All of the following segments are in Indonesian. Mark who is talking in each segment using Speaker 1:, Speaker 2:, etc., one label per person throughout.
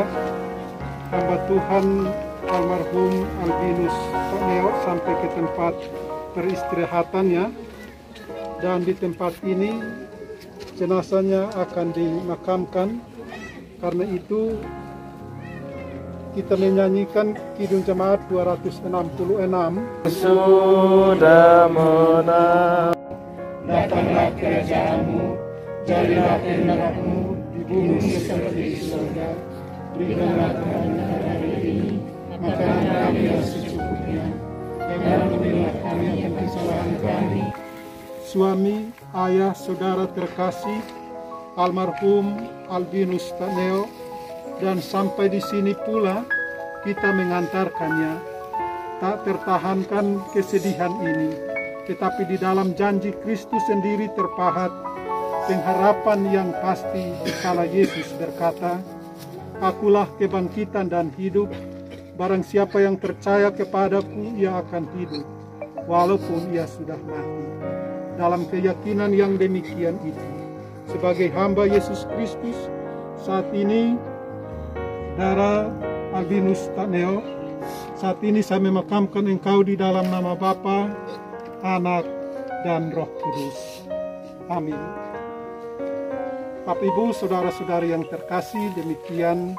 Speaker 1: membawa hamba Tuhan almarhum Albinus Taneo sampai ke tempat peristirahatannya, dan di tempat ini jenazahnya akan dimakamkan. Karena itu kita menyanyikan Kidung Jemaat 266.
Speaker 2: Sudah menang,
Speaker 3: datanglah kerajaanmu, jadilah kehendak-Mu di bumi seperti di surga. Berikanlah kami hari ini makanan kami yang secukupnya, dan ampunilah kami akan kesalahan kami.
Speaker 1: Suami, ayah, saudara terkasih almarhum Albinus Taneo, dan sampai di sini pula kita mengantarkannya. Tak tertahankan kesedihan ini, tetapi di dalam janji Kristus sendiri terpahat pengharapan yang pasti dikala Yesus berkata, "Akulah kebangkitan dan hidup, barang siapa yang percaya kepadaku ia akan hidup, walaupun ia sudah mati." Dalam keyakinan yang demikian itu, sebagai hamba Yesus Kristus, saat ini Saudara Albinus Taneo, saat ini saya memakamkan engkau di dalam nama Bapa, Anak, dan Roh Kudus. Amin. Bapak Ibu, saudara-saudari yang terkasih, demikian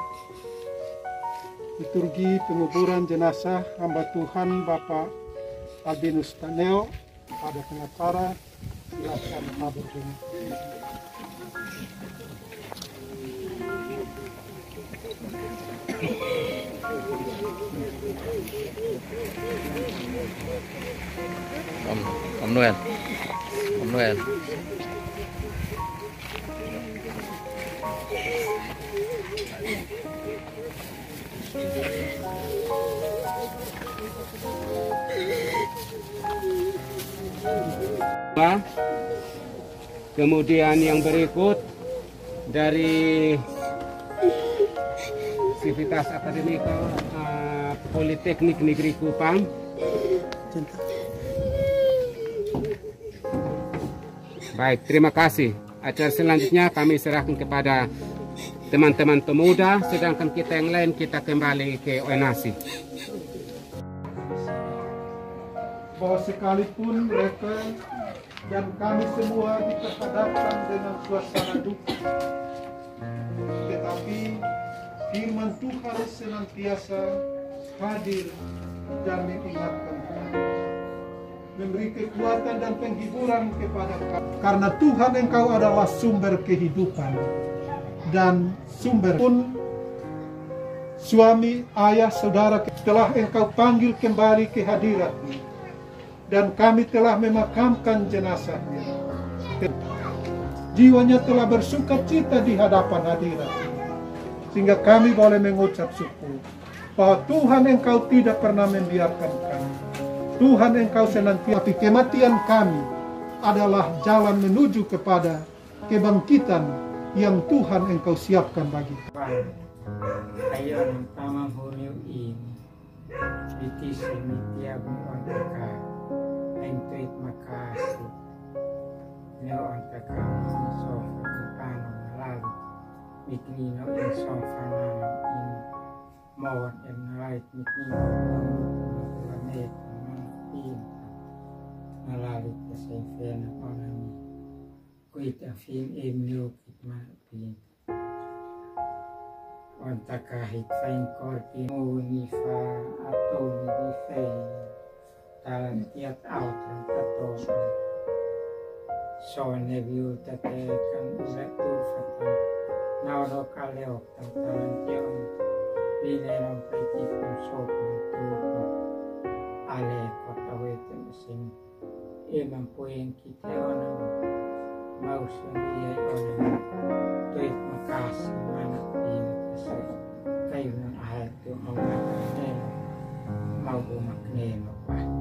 Speaker 1: liturgi penguburan jenazah hamba Tuhan Bapak Albinus Taneo. Pada pengacara, silakan tabur bunga.
Speaker 2: Om Noel.
Speaker 4: Kemudian yang berikut dari Sivitas Akademika Politeknik Negeri Kupang. Baik, terima kasih. Acara selanjutnya kami serahkan kepada teman-teman pemuda, sedangkan kita yang lain kita kembali ke Oenasi.
Speaker 1: Bahwa sekalipun mereka dan kami semua diperhadapkan dengan suasana duka, tetapi firman Tuhan senantiasa hadir dan mengingatkan kami, memberi kekuatan dan penghiburan kepada kami. Karena Tuhan Engkau adalah sumber kehidupan dan sumber pun suami, ayah, saudara telah Engkau panggil kembali ke hadirat-Mu. Dan kami telah memakamkan jenazahnya. Jiwanya telah bersuka cita di hadapan hadirat, sehingga kami boleh mengucap syukur bahwa Tuhan Engkau tidak pernah membiarkan kami. Tuhan Engkau senantiasa, tapi kematian kami adalah jalan menuju kepada kebangkitan yang Tuhan Engkau siapkan bagi kami.
Speaker 5: Ayon tamang huriuin Iti semitia buantaka Entuit makasih Neo antaka Sofa kumpanong nalali Miknino in sofa nanam in Mawon en nalait miknino Lanet Mantin Nalalit kasenfena onami Kuit afin emnyo kitmapin Ontakahit fain korpin Unifa atau nibifain Talan tiat autran patosan So nebiu tatekan ulatu fatan Nauro kaleok tan talan tiong Binerang paitikam sopang tupo Ale kota wetem sing Imam puyen kiteonam Mausun liyay onam Tuit makasih manak pinag kayo ng ahal yung mga kaneno, magumak neno pa.